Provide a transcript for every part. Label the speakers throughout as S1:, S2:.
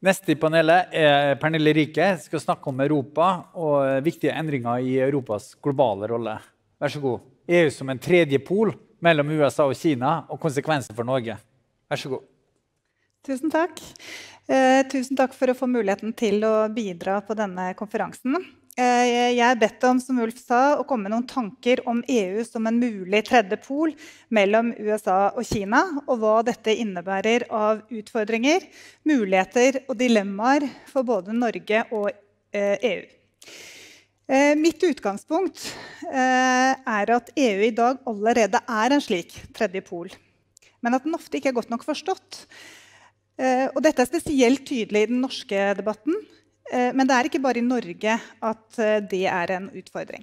S1: Neste i panelet Pernille Rike, skal snakke om Europa og viktige endringer i Europas globale rolle. Vær så god. EU som en tredje pol mellom USA og Kina og konsekvenser for Norge. Vær så god.
S2: Tusen takk. Tusen takk for å få muligheten til å bidra på denne konferansen. Jeg bedt om, som Ulf sa, å komme med noen tanker om EU som en mulig tredje pol mellom USA og Kina, og hva dette innebærer av utfordringer, muligheter og dilemmaer for både Norge og EU. Mitt utgangspunkt at EU i dag allerede en slik tredje pol, men at den ofte ikke godt nok forstått. Og dette spesielt tydelig i den norske debatten, men det ikke bare i Norge at det en utfordring.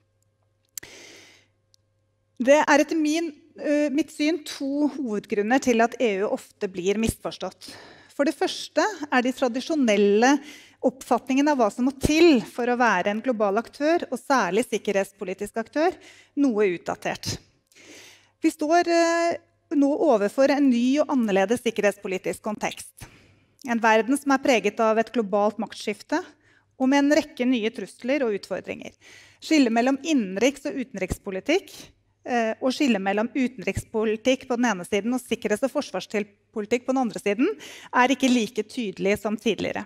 S2: Det etter mitt syn to hovedgrunner til at EU ofte blir misforstått. For det første de tradisjonelle oppfatningen av hva som må til for å være en global aktør, og særlig sikkerhetspolitisk aktør, noe utdatert. Vi står nå overfor en ny og annerledes sikkerhetspolitisk kontekst. En verden som preget av et globalt maktskifte, og med en rekke nye trusler og utfordringer. Skille mellom innenriks- og utenrikspolitikk, og skille mellom utenrikspolitikk på den ene siden og sikkerhets- og forsvarspolitikk på den andre siden, ikke like tydelig som tidligere.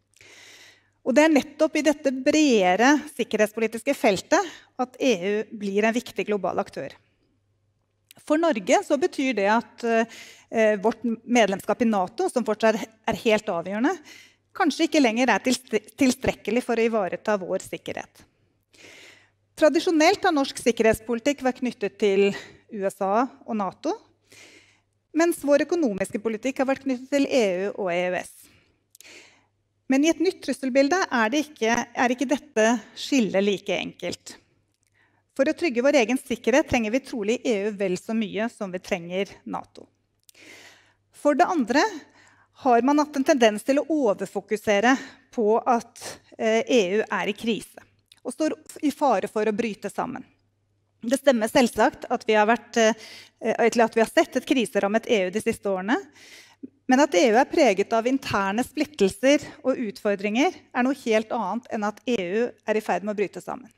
S2: Og det nettopp i dette bredere sikkerhetspolitiske feltet at EU blir en viktig global aktør. For Norge så betyr det at vårt medlemskap i NATO, som fortsatt helt avgjørende, kanskje ikke lenger tilstrekkelig for å ivareta vår sikkerhet. Tradisjonelt har norsk sikkerhetspolitikk vært knyttet til USA og NATO, mens vår økonomiske politikk har vært knyttet til EU og EØS. Men i et nytt trusselbilde ikke dette skillet like enkelt. For å trygge vår egen sikkerhet trenger vi trolig EU vel så mye som vi trenger NATO. For det andre har man hatt en tendens til å overfokusere på at EU i krise og står i fare for å bryte sammen. Det stemmer selvsagt at vi har sett et kriserammet EU de siste årene, men at EU preget av interne splittelser og utfordringer noe helt annet enn at EU i ferd med å bryte sammen.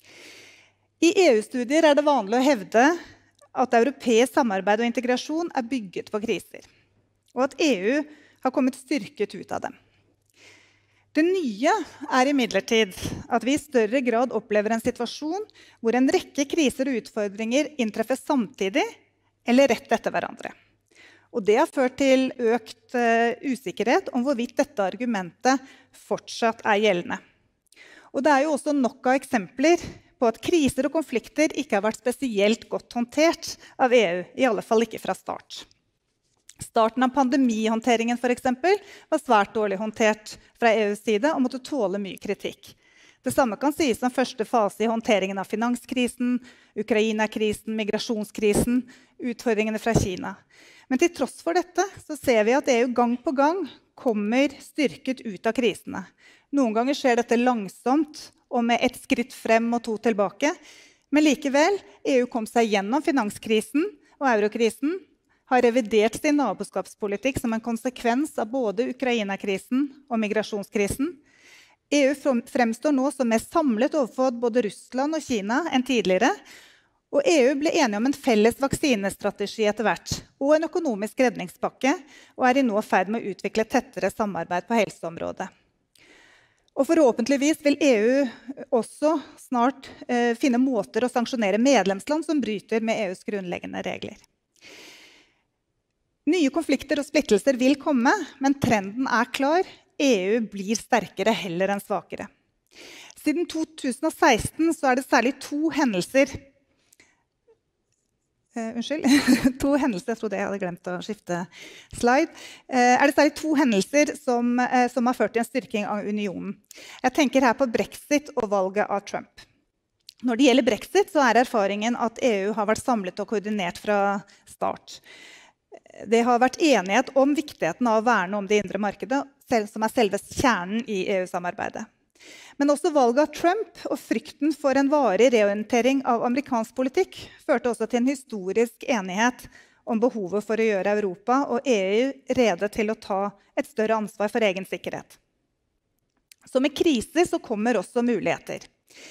S2: I EU-studier det vanlig å hevde at europeisk samarbeid og integrasjon bygget på kriser, og at EU har kommet styrket ut av dem. Det nye imidlertid at vi i større grad opplever en situasjon hvor en rekke kriser og utfordringer inntreffer samtidig eller rett etter hverandre. Og det har ført til økt usikkerhet om hvorvidt dette argumentet fortsatt gjeldende. Og det jo også nok av eksempler på at kriser og konflikter ikke har vært spesielt godt håndtert av EU, i alle fall ikke fra start. Starten av pandemihåndteringen for eksempel, var svært dårlig håndtert fra EUs side og måtte tåle mye kritikk. Det samme kan sies om første fase i håndteringen av finanskrisen, Ukraina-krisen, migrasjonskrisen, utfordringene fra Kina. Men til tross for dette så ser vi at EU gang på gang kommer styrket ut av krisene. Noen ganger skjer dette langsomt, og med ett skritt frem og to tilbake. Men likevel, EU kom seg gjennom finanskrisen og eurokrisen, har revidert sin naboskapspolitikk som en konsekvens av både Ukraina-krisen og migrasjonskrisen. EU fremstår nå som mer samlet overfor både Russland og Kina enn tidligere, og EU ble enige om en felles vaksinestrategi etter hvert, og en økonomisk redningspakke, og i nå ferd med å utvikle tettere samarbeid på helseområdet. Og forhåpentligvis vil EU også snart finne måter å sanksjonere medlemsland som bryter med EUs grunnleggende regler. Nye konflikter og splittelser vil komme, men trenden klar. EU blir sterkere heller enn svakere. Siden 2016 så det særlig to hendelser. To hendelser, jeg trodde jeg hadde glemt å skifte slide. Det særlig to hendelser som har ført til en styrking av unionen. Jeg tenker her på Brexit og valget av Trump. Når det gjelder Brexit, så erfaringen at EU har vært samlet og koordinert fra start. Det har vært enighet om viktigheten av å verne om det indre markedet, som selve kjernen i EU-samarbeidet. Men også valget av Trump og frykten for en varig reorientering av amerikansk politikk førte også til en historisk enighet om behovet for å gjøre Europa og EU rede til å ta et større ansvar for egen sikkerhet. Så med kriser så kommer også muligheter.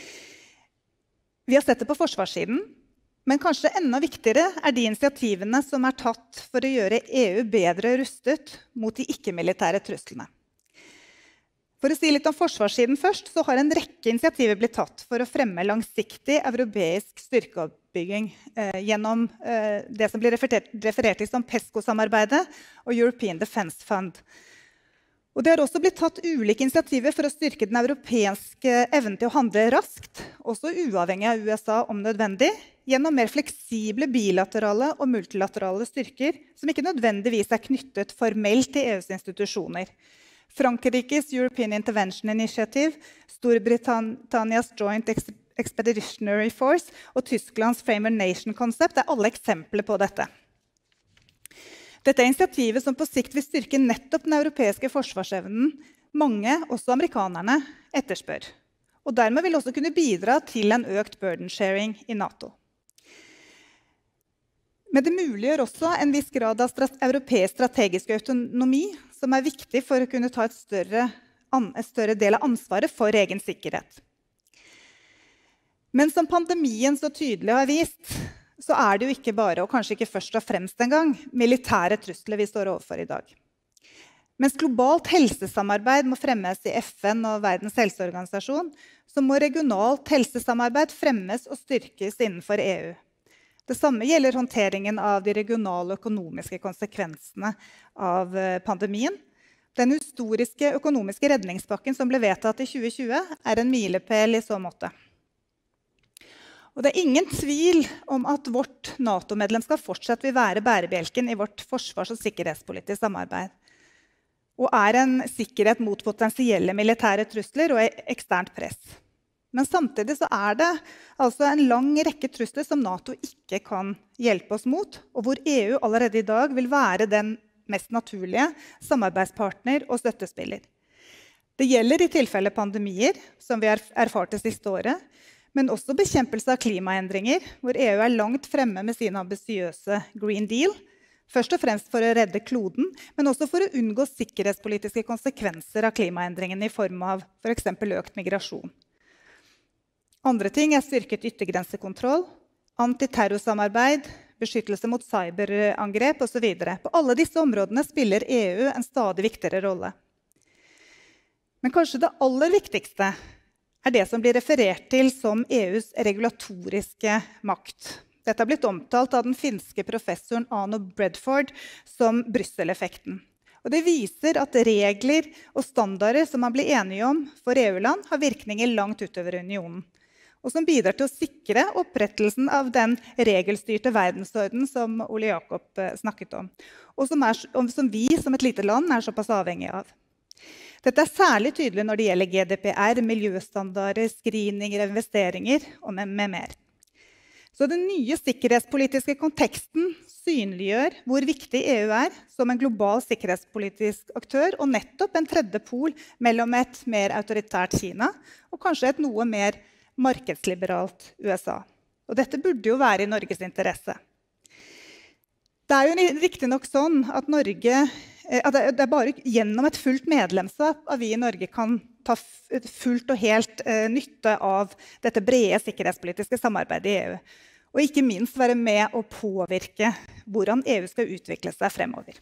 S2: Vi har sett det på forsvarssiden, men kanskje enda viktigere er de initiativene som er tatt for å gjøre EU bedre rustet mot de ikke-militære truslene. For å si litt om forsvarssiden først, så har en rekke initiativer blitt tatt for å fremme langsiktig europeisk styrkeoppbygging gjennom det som blir referert til som PESCO-samarbeidet og European Defence Fund. Og det har også blitt tatt ulike initiativer for å styrke den europeiske evnen til å handle raskt, også uavhengig av USA om nødvendig, gjennom mer fleksible bilaterale og multilaterale styrker som ikke nødvendigvis er knyttet formelt til EUs institusjoner. Frankrikes European Intervention Initiative, Storbritannias Joint Expeditionary Force og Tysklands Framer Nation Concept er alle eksempler på dette. Dette er initiativet som på sikt vil styrke nettopp den europeiske forsvarsevnen mange, også amerikanerne, etterspør. Og dermed vil også kunne bidra til en økt burden sharing i NATO. Men det muliggjør også en viss grad av europeisk strategisk autonomi, som er viktig for å kunne ta et større del av ansvaret for egen sikkerhet. Men som pandemien så tydelig har vist, så er det jo ikke bare, og kanskje ikke først og fremst engang, militære trusler vi står overfor i dag. Mens globalt helsesamarbeid må fremmes i FN og Verdens helseorganisasjon, så må regionalt helsesamarbeid fremmes og styrkes innenfor EU. Det samme gjelder håndteringen av de regionale økonomiske konsekvensene av pandemien. Den historiske økonomiske redningspakken som ble vedtatt i 2020 er en milepæl i så måte. Og det er ingen tvil om at vårt NATO-medlemskap fortsatt vil være bærebjelken i vårt forsvars- og sikkerhetspolitiske samarbeid. Og er en sikkerhet mot potensielle militære trusler og eksternt press. Men samtidig så er det altså en lang rekke trusler som NATO ikke kan hjelpe oss mot, og hvor EU allerede i dag vil være den mest naturlige samarbeidspartner og støttespiller. Det gjelder i tilfelle pandemier, som vi har erfart det siste året, men også bekjempelse av klimaendringer, hvor EU er langt fremme med sin ambisiøse Green Deal, først og fremst for å redde kloden, men også for å unngå sikkerhetspolitiske konsekvenser av klimaendringene i form av for eksempel økt migrasjon. Andre ting er styrket yttergrensekontroll, antiterrorsamarbeid, beskyttelse mot cyberangrep osv. På alle disse områdene spiller EU en stadig viktigere rolle. Men kanskje det aller viktigste er det som blir referert til som EUs regulatoriske makt. Dette har blitt omtalt av den finske professoren Arno Bredford som Brussel-effekten. Og det viser at regler og standarder som man blir enige om for EU-land, har virkninger langt utover unionen. Og som bidrar til å sikre opprettelsen av den regelstyrte verdensorden som Ole Jakob snakket om, og som vi som et lite land er såpass avhengig av. Dette er særlig tydelig når det gjelder GDPR, miljøstandarder, screening, investeringer og med mer. Så den nye sikkerhetspolitiske konteksten synliggjør hvor viktig EU er som en global sikkerhetspolitisk aktør, og nettopp en tredje pol mellom et mer autoritært Kina og kanskje et noe mer markedsliberalt USA. Og dette burde jo være i Norges interesse. Det er jo riktig nok sånn at det er bare gjennom et fullt medlemskap at vi i Norge kan ta fullt og helt nytte av dette brede sikkerhetspolitiske samarbeidet i EU. Og ikke minst være med å påvirke hvordan EU skal utvikle seg fremover.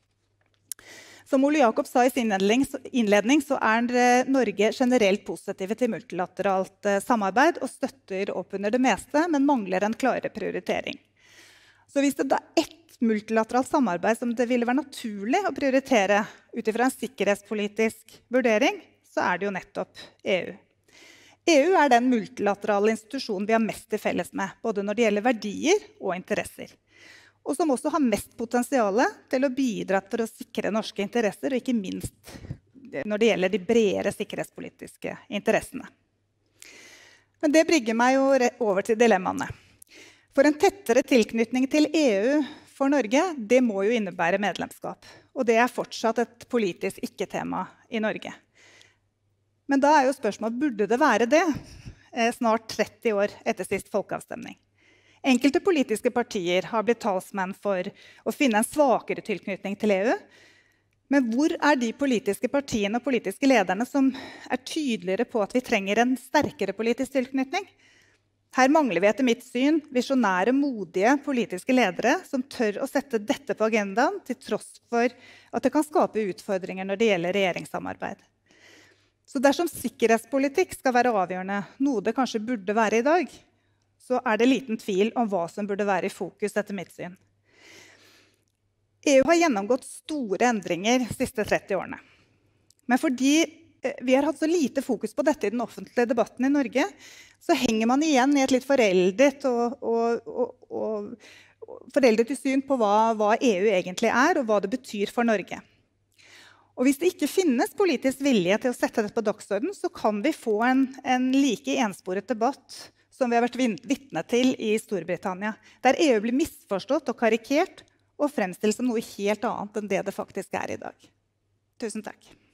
S2: Som Ole Jakob sa i sin innledning, så er Norge generelt positive til multilateralt samarbeid og støtter opp under det meste, men mangler en klarere prioritering. Så hvis det da er ett multilateralt samarbeid som det ville være naturlig å prioritere ut fra en sikkerhetspolitisk vurdering, så er det jo nettopp EU. EU er den multilaterale institusjonen vi har mest til felles med, både når det gjelder verdier og interesser. Og som også har mest potensial til å bidra til å sikre norske interesser, og ikke minst når det gjelder de bredere sikkerhetspolitiske interessene. Men det bringer meg jo over til dilemmaene. For en tettere tilknytning til EU for Norge, det må jo innebære medlemskap. Og det er fortsatt et politisk ikke-tema i Norge. Men da er jo spørsmålet, burde det være det? Snart 30 år etter sist folkeavstemning. Enkelte politiske partier har blitt talsmenn for å finne en svakere tilknytning til EU. Men hvor de politiske partiene og politiske lederne som tydeligere på at vi trenger en sterkere politisk tilknytning? Her mangler vi etter mitt syn visjonære, modige politiske ledere som tør å sette dette på agendaen, til tross for at det kan skape utfordringer når det gjelder regjeringssamarbeid. Så dersom sikkerhetspolitikk skal være avgjørende, noe det kanskje burde være i dag, så det liten tvil om hva som burde være i fokus etter mitt syn. EU har gjennomgått store endringer de siste 30 årene. Men fordi vi har hatt så lite fokus på dette i den offentlige debatten i Norge, så henger man igjen i et litt foreldet syn på hva EU egentlig og hva det betyr for Norge. Og hvis det ikke finnes politisk vilje til å sette dette på dagsordenen, så kan vi få en like ensporet debatt som vi har vært vitne til i Storbritannia, der EU blir misforstått og karikert og fremstilt som noe helt annet enn det faktisk i dag. Tusen takk.